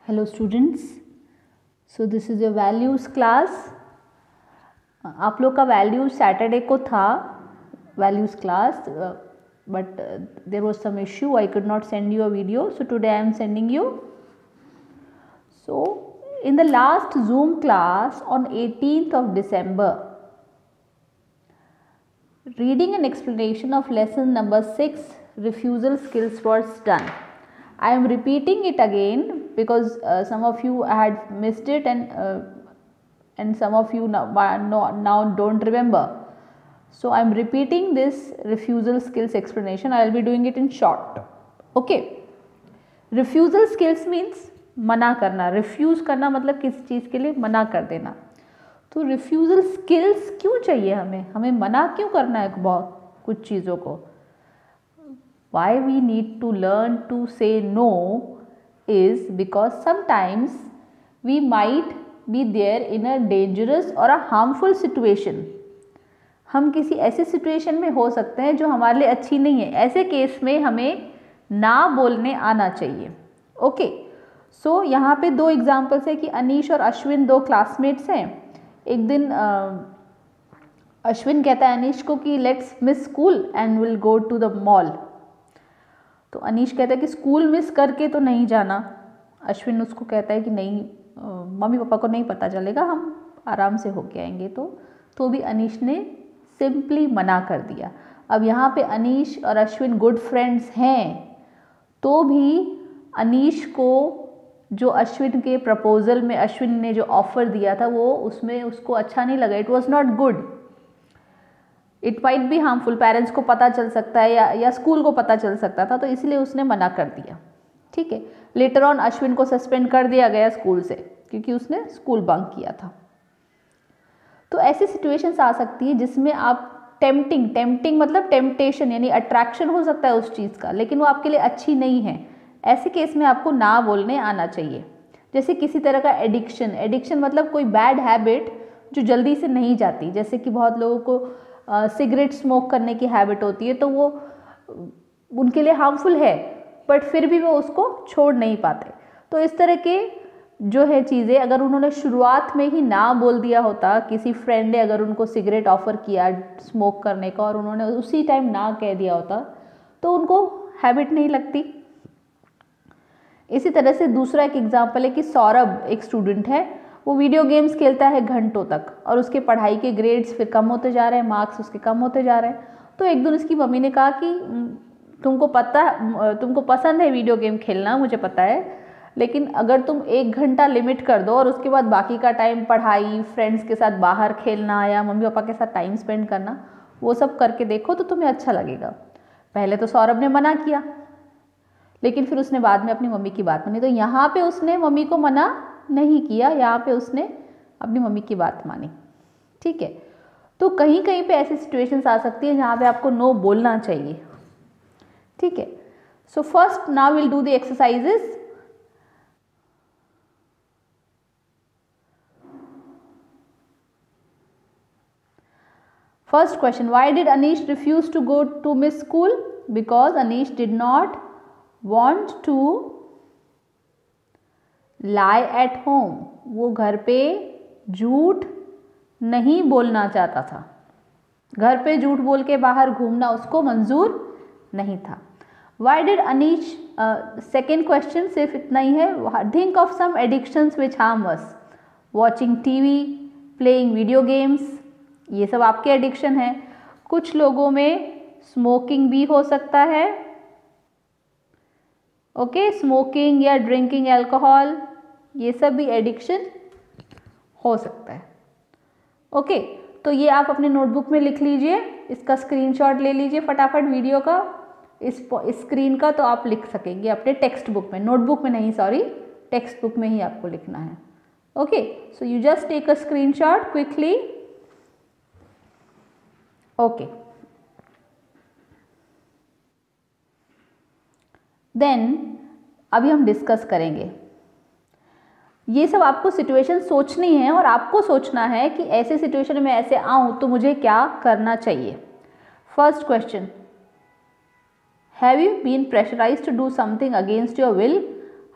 Hello students, so this is your values class. आप लोग का वैल्यूज सैटरडे को था values class, but there was some issue. I could not send you a video, so today I am sending you. So in the last Zoom class on 18th of December, reading and explanation of lesson number 6, refusal skills, was done. I am repeating it again because some of you had missed it and some of you now don't remember. So I am repeating this refusal skills explanation. I will be doing it in short. Okay. Refusal skills means मना करना. refuse करना मतलब किसी चीज़ के लिए मना कर देना. तो refusal skills क्यों चाहिए हमें मना क्यों करना है बहुत कुछ चीज़ों को. Why we need to learn to say no is because sometimes we might be there in a dangerous or a harmful situation. हम किसी ऐसे सिचुएशन में हो सकते हैं जो हमारे लिए अच्छी नहीं है. ऐसे केस में हमें ना बोलने आना चाहिए. ओके, सो यहाँ पे दो एग्जाम्पल्स है कि अनीश और अश्विन दो क्लासमेट्स हैं. एक दिन अश्विन कहता है अनीश को कि let's miss school and will go to the mall. तो अनीश कहता है कि स्कूल मिस करके तो नहीं जाना. अश्विन उसको कहता है कि नहीं, मम्मी पापा को नहीं पता चलेगा, हम आराम से होके आएंगे. तो भी अनीश ने सिंपली मना कर दिया. अब यहाँ पे अनीश और अश्विन गुड फ्रेंड्स हैं, तो भी अनीश को जो अश्विन के प्रपोजल में अश्विन ने जो ऑफ़र दिया था वो उसमें उसको अच्छा नहीं लगा. It was not good. It might be harmful. Parents को पता चल सकता है या स्कूल को पता चल सकता था, तो इसलिए उसने मना कर दिया. ठीक है. लेटर ऑन अश्विन को सस्पेंड कर दिया गया स्कूल से क्योंकि उसने स्कूल बंक किया था. तो ऐसी सिचुएशंस आ सकती है जिसमें आप टेम्पटिंग मतलब टेम्पटेशन यानी अट्रैक्शन हो सकता है उस चीज़ का, लेकिन वो आपके लिए अच्छी नहीं है. ऐसे केस में आपको ना बोलने आना चाहिए. जैसे किसी तरह का एडिक्शन मतलब कोई बैड हैबिट जो जल्दी से नहीं जाती. जैसे कि बहुत लोगों को सिगरेट स्मोक करने की हैबिट होती है, तो वो उनके लिए हार्मफुल है, बट फिर भी वो उसको छोड़ नहीं पाते. तो इस तरह के जो है चीज़ें अगर उन्होंने शुरुआत में ही ना बोल दिया होता, किसी फ्रेंड ने अगर उनको सिगरेट ऑफ़र किया स्मोक करने का और उन्होंने उसी टाइम ना कह दिया होता, तो उनको हैबिट नहीं लगती. इसी तरह से दूसरा एक एग्जाम्पल है कि सौरभ एक स्टूडेंट है, वो वीडियो गेम्स खेलता है घंटों तक और उसके पढ़ाई के ग्रेड्स फिर कम होते जा रहे हैं, मार्क्स उसके कम होते जा रहे हैं. तो एक दिन उसकी मम्मी ने कहा कि तुमको पसंद है वीडियो गेम खेलना, मुझे पता है, लेकिन अगर तुम 1 घंटा लिमिट कर दो और उसके बाद बाकी का टाइम पढ़ाई, फ्रेंड्स के साथ बाहर खेलना या मम्मी पापा के साथ टाइम स्पेंड करना, वो सब करके देखो तो तुम्हें अच्छा लगेगा. पहले तो सौरभ ने मना किया, लेकिन फिर उसने बाद में अपनी मम्मी की बात मानी. तो यहाँ पे उसने मम्मी को मना नहीं किया, यहाँ पे उसने अपनी मम्मी की बात मानी. ठीक है. तो कहीं कहीं पे ऐसी सिचुएशंस आ सकती है जहाँ पे आपको नो बोलना चाहिए. ठीक है. So first now will do the exercises. First question, why did Anish refuse to go to miss school? Because Anish did not want to lie at home. वो घर पे झूठ नहीं बोलना चाहता था. घर पे झूठ बोल के बाहर घूमना उसको मंजूर नहीं था. Why did Anish, second question सिर्फ इतना ही है. Think of some addictions which harm us. Watching TV, playing video games, ये सब आपके एडिक्शन है. कुछ लोगों में स्मोकिंग भी हो सकता है. ओके, स्मोकिंग या ड्रिंकिंग अल्कोहल, ये सब भी एडिक्शन हो सकता है. ओके, तो ये आप अपने नोटबुक में लिख लीजिए. इसका स्क्रीनशॉट ले लीजिए फटाफट वीडियो का, इस स्क्रीन का, तो आप लिख सकेंगे अपने टेक्स्ट बुक में. नोटबुक में नहीं, सॉरी, टेक्स्ट बुक में ही आपको लिखना है. Okay, so you just take a screenshot quickly. Okay, then अभी हम डिस्कस करेंगे. ये सब आपको सिचुएशन सोचनी है और आपको सोचना है कि ऐसे सिचुएशन में ऐसे आऊं तो मुझे क्या करना चाहिए. First question, have you been pressurised to do something against your will?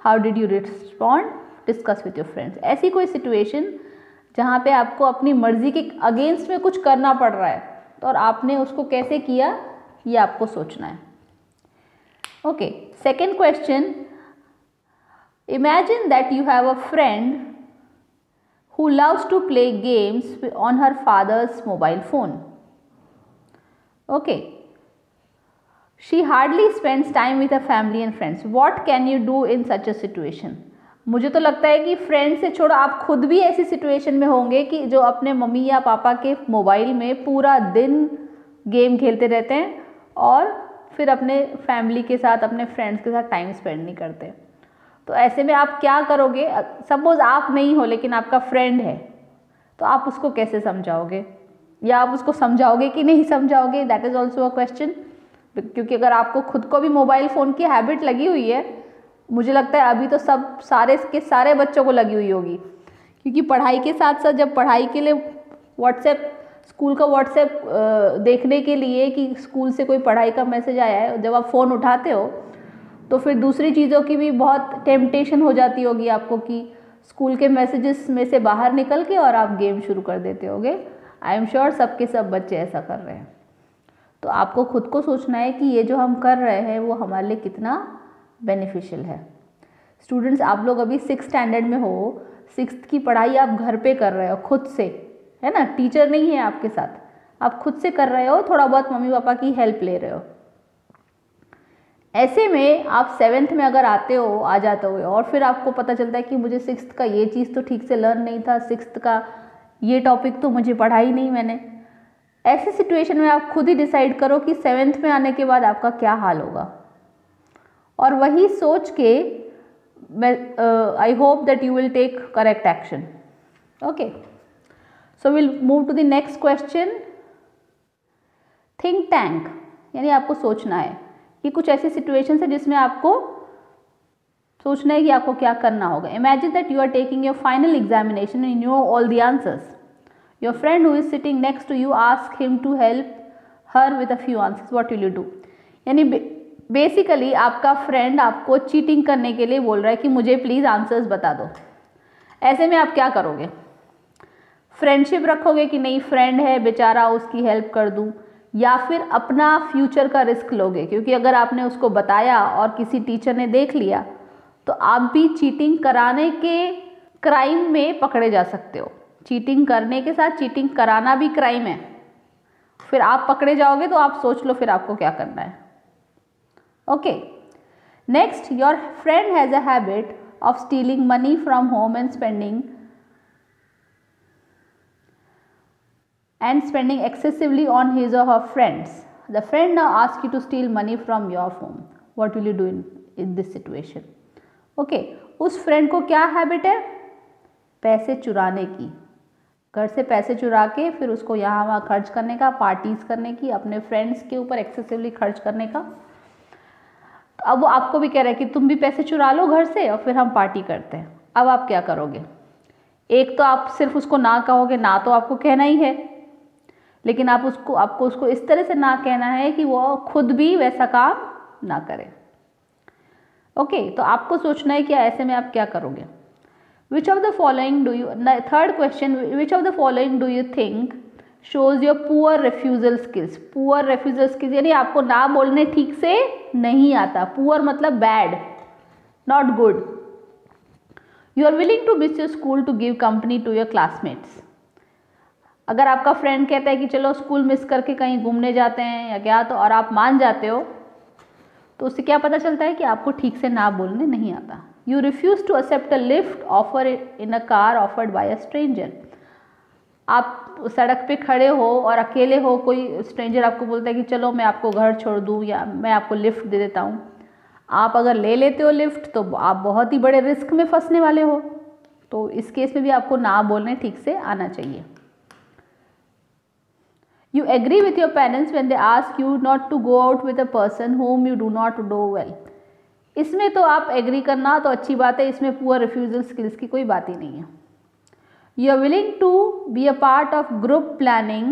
How did you respond, discuss with your friends. ऐसी कोई सिचुएशन जहाँ पे आपको अपनी मर्जी के अगेंस्ट में कुछ करना पड़ रहा है तो और आपने उसको कैसे किया ये आपको सोचना है। Okay, second question, imagine that you have a friend who loves to play games on her father's mobile phone. Okay. She hardly spends time with her family and friends. What can you do in such a situation? मुझे तो लगता है कि friend से छोड़ो आप खुद भी ऐसी सिचुएशन में होंगे कि जो अपने मम्मी या पापा के मोबाइल में पूरा दिन गेम खेलते रहते हैं और फिर अपने फैमिली के साथ, अपने फ्रेंड्स के साथ टाइम स्पेंड नहीं करते। तो ऐसे में आप क्या करोगे? सपोज आप नहीं हो लेकिन आपका फ्रेंड है, तो आप उसको कैसे समझाओगे, या आप उसको समझाओगे कि नहीं समझाओगे? That is also a question. क्योंकि अगर आपको खुद को भी मोबाइल फ़ोन की हैबिट लगी हुई है, मुझे लगता है अभी तो सब सारे के सारे बच्चों को लगी हुई होगी, क्योंकि पढ़ाई के साथ साथ जब पढ़ाई के लिए व्हाट्सएप, स्कूल का व्हाट्सएप देखने के लिए कि स्कूल से कोई पढ़ाई का मैसेज आया है, जब आप फ़ोन उठाते हो तो फिर दूसरी चीज़ों की भी बहुत टेम्पटेशन हो जाती होगी आपको कि स्कूल के मैसेजेस में से बाहर निकल के और आप गेम शुरू कर देते होगे। आई एम श्योर सबके सब बच्चे ऐसा कर रहे हैं। तो आपको खुद को सोचना है कि ये जो हम कर रहे हैं वो हमारे लिए कितना बेनिफिशियल है। स्टूडेंट्स, आप लोग अभी 6th स्टैंडर्ड में हो, 6th की पढ़ाई आप घर पे कर रहे हो खुद से, है ना, टीचर नहीं है आपके साथ, आप खुद से कर रहे हो, थोड़ा बहुत मम्मी पापा की हेल्प ले रहे हो। ऐसे में आप 7th में अगर आ जाते हो और फिर आपको पता चलता है कि मुझे 6th का ये चीज़ तो ठीक से लर्न नहीं था, 6th का ये टॉपिक तो मुझे पढ़ा ही नहीं मैंने। ऐसी सिचुएशन में आप खुद ही डिसाइड करो कि 7th में आने के बाद आपका क्या हाल होगा, और वही सोच के I hope that you will take correct action. Okay, so will move to the next question. Think tank, यानी आपको सोचना है कि कुछ ऐसी सिचुएशन है जिसमें आपको सोचना है कि आपको क्या करना होगा। Imagine that you are taking your final examination and you know all the answers. Your friend who is sitting next to you ask him to help her with a few answers, what will you do. यानी basically आपका friend आपको cheating करने के लिए बोल रहा है कि मुझे प्लीज़ आंसर्स बता दो। ऐसे में आप क्या करोगे? फ्रेंडशिप रखोगे कि नहीं, फ्रेंड है बेचारा, उसकी हेल्प कर दूँ, या फिर अपना फ्यूचर का रिस्क लोगे? क्योंकि अगर आपने उसको बताया और किसी टीचर ने देख लिया तो आप भी चीटिंग कराने के क्राइम में पकड़े जा सकते हो। चीटिंग करने के साथ चीटिंग कराना भी क्राइम है, फिर आप पकड़े जाओगे। तो आप सोच लो फिर आपको क्या करना है। Okay, next, your friend has a habit of stealing money from home and spending excessively on his or her friends. The friend now asks you to steal money from your home. What will you do in this situation? Okay, उस friend को क्या habit है? पैसे चुराने की, घर से पैसे चुरा के फिर उसको यहाँ वहाँ खर्च करने का, पार्टीज करने की, अपने फ्रेंड्स के ऊपर एक्सेसिवली खर्च करने का। अब वो आपको भी कह रहा है कि तुम भी पैसे चुरा लो घर से और फिर हम पार्टी करते हैं। अब आप क्या करोगे? एक तो आप सिर्फ उसको ना कहोगे, ना तो आपको कहना ही है, लेकिन आपको उसको इस तरह से ना कहना है कि वो खुद भी वैसा काम ना करे। ओके, तो आपको सोचना है कि ऐसे में आप क्या करोगे। Which of the following do you, third question, which of the following do you think shows your poor refusal skills. Poor refusal skills यानी आपको ना बोलने ठीक से नहीं आता। पुअर मतलब bad, not good. You are willing to miss your school to give company to your classmates. अगर आपका फ्रेंड कहता है कि चलो स्कूल मिस करके कहीं घूमने जाते हैं या क्या, तो और आप मान जाते हो, तो उससे क्या पता चलता है कि आपको ठीक से ना बोलने नहीं आता। You refuse to accept a lift offer in a car offered by a stranger. आप सड़क पे खड़े हो और अकेले हो, कोई स्ट्रेंजर आपको बोलता है कि चलो मैं आपको घर छोड़ दूँ या मैं आपको लिफ्ट दे देता हूँ। आप अगर ले लेते हो लिफ्ट तो आप बहुत ही बड़े रिस्क में फंसने वाले हो। तो इस केस में भी आपको ना बोलने ठीक से आना चाहिए। You agree with your parents when they ask you not to go out with a person whom you do not know well. इसमें तो आप एग्री करना तो अच्छी बात है, इसमें पुअर रिफ्यूजल स्किल्स की कोई बात ही नहीं है। You are willing to be a part of group planning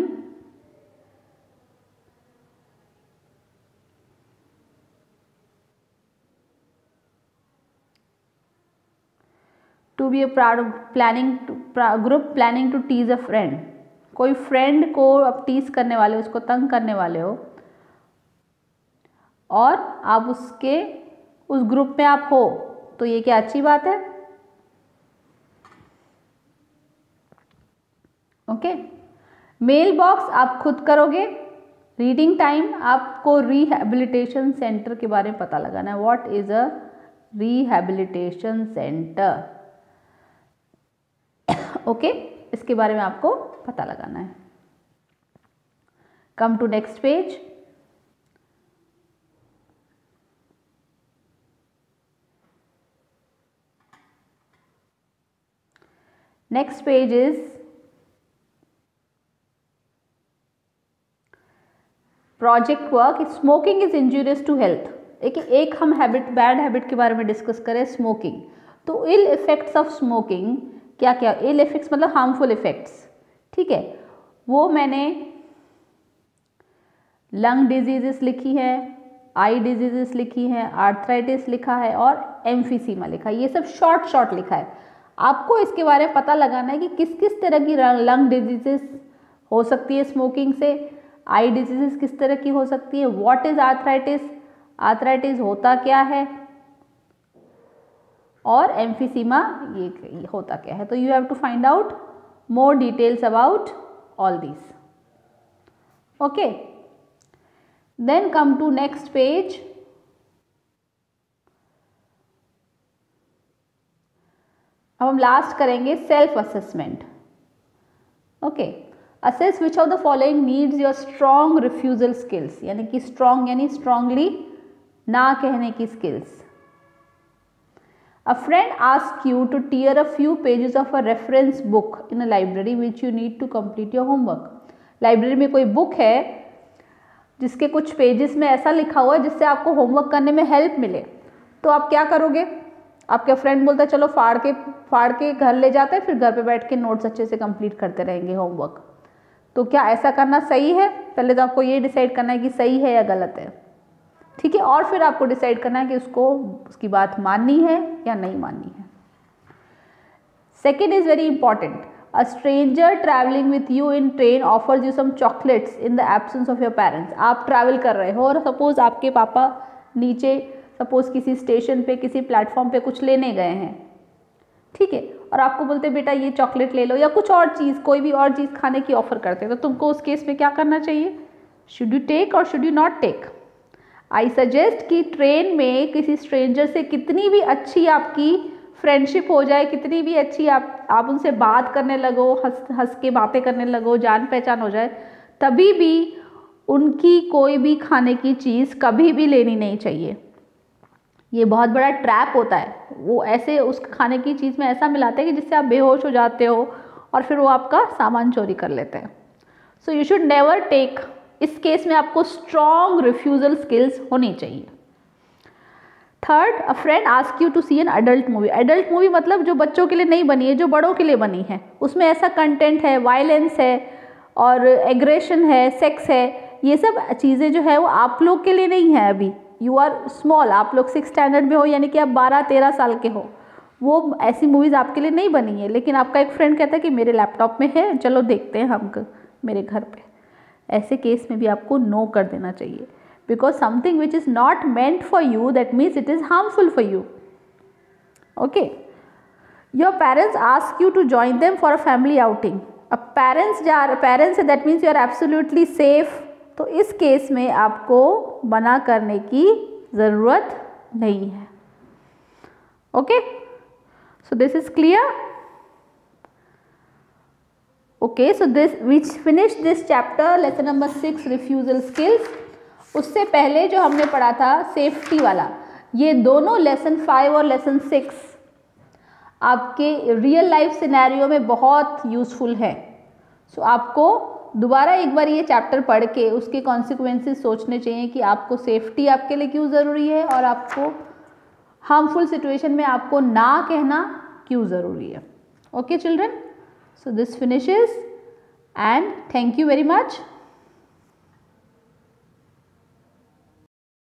to be group planning to tease a friend, कोई फ्रेंड को आप टीज करने वाले हो, उसको तंग करने वाले हो और आप उस ग्रुप में आप हो, तो ये क्या अच्छी बात है? ओके। मेल बॉक्स आप खुद करोगे। रीडिंग टाइम आपको रिहैबिलिटेशन सेंटर के बारे में पता लगाना है। What is a rehabilitation centre? Okay, इसके बारे में आपको पता लगाना है। Come to next page. Next page is project work. Smoking is injurious to health. एक हम बैड हैबिट के बारे में डिस्कस करें, स्मोकिंग। तो इल इफेक्ट्स ऑफ स्मोकिंग क्या क्या? इल इफेक्ट्स मतलब हार्मफुल इफेक्ट्स, ठीक है। वो मैंने लंग डिजीजेस लिखी है, आई डिजीजेस लिखी है, आर्थराइटिस लिखा है और एम्फीसीमा लिखा है। ये सब शॉर्ट लिखा है। आपको इसके बारे में पता लगाना है कि किस किस तरह की लंग डिजीजेस हो सकती है स्मोकिंग से, आई डिजीजेस किस तरह की हो सकती है, व्हाट इज आर्थराइटिस, आर्थराइटिस होता क्या है, और एम्फीसीमा ये होता क्या है। तो you have to find out more details about all this. Okay, then come to next page. अब हम लास्ट करेंगे self assessment. Okay, assess which of the following needs your strong refusal skills, यानी कि स्ट्रॉन्ग यानी strongly ना कहने की skills. A friend asks you to tear a few pages of a reference book in a library which you need to complete your homework. Library में कोई book है जिसके कुछ पेजेस में ऐसा लिखा हुआ है जिससे आपको होमवर्क करने में हेल्प मिले, तो आप क्या करोगे? आपका फ्रेंड बोलता है चलो फाड़ के घर ले जाते हैं, फिर घर पे बैठ के नोट्स अच्छे से कंप्लीट करते रहेंगे होमवर्क। तो क्या ऐसा करना सही है? पहले तो आपको ये डिसाइड करना है कि सही है या गलत है, ठीक है, और फिर आपको डिसाइड करना है कि उसकी बात माननी है या नहीं माननी है। Second is very important. A stranger travelling with you in train offers you some chocolates in the absence of your parents. आप ट्रैवल कर रहे हो और सपोज आपके पापा नीचे सपोज किसी स्टेशन पे किसी प्लेटफॉर्म पे कुछ लेने गए हैं, ठीक है, और आपको बोलते बेटा ये चॉकलेट ले लो या कुछ और चीज़, कोई भी और चीज़ खाने की ऑफर करते हैं, तो तुमको उस केस में क्या करना चाहिए? शुड यू टेक और should you not take? I suggest कि ट्रेन में किसी स्ट्रेंजर से कितनी भी अच्छी आपकी फ्रेंडशिप हो जाए, कितनी भी अच्छी आप उनसे बात करने लगो, हंस के बातें करने लगो, जान पहचान हो जाए, तभी भी उनकी कोई भी खाने की चीज़ कभी भी लेनी नहीं चाहिए। ये बहुत बड़ा ट्रैप होता है। वो ऐसे उस खाने की चीज़ में ऐसा मिलाते हैं कि जिससे आप बेहोश हो जाते हो और फिर वो आपका सामान चोरी कर लेते हैं। So you should never take. इस केस में आपको स्ट्रॉन्ग रिफ्यूजल स्किल्स होनी चाहिए। Third, a friend ask you to see an adult movie. Adult movie मतलब जो बच्चों के लिए नहीं बनी है, जो बड़ों के लिए बनी है। उसमें ऐसा कंटेंट है, वायलेंस है और एग्रेशन है, सेक्स है, ये सब चीज़ें जो है वो आप लोग के लिए नहीं है। अभी यू आर स्मॉल, आप लोग 6th स्टैंडर्ड में हो, यानी कि आप 12-13 साल के हो। वो ऐसी मूवीज़ आपके लिए नहीं बनी है, लेकिन आपका एक फ्रेंड कहता है कि मेरे लैपटॉप में है, चलो देखते हैं हम मेरे घर पे। ऐसे केस में भी आपको नो कर देना चाहिए, because something which is not meant for you, that means it is harmful for you. Okay, your parents ask you to join them for a family outing. अब पेरेंट्स है, that means you are absolutely safe. तो इस case में आपको मना करने की ज़रूरत नहीं है। Okay, so this is clear. Okay, so we finish this chapter, lesson number 6, refusal skills. उससे पहले जो हमने पढ़ा था सेफ्टी वाला, ये दोनों लेसन 5 और लेसन 6 आपके रियल लाइफ सिनेरियो में बहुत यूज़फुल है। सो आपको दोबारा एक बार ये चैप्टर पढ़ के उसके कॉन्सिक्वेंसेस सोचने चाहिए कि आपको सेफ्टी आपके लिए क्यों ज़रूरी है और आपको हार्मफुल सिचुएशन में आपको ना कहना क्यों ज़रूरी है। Okay children, so this finishes and thank you very much.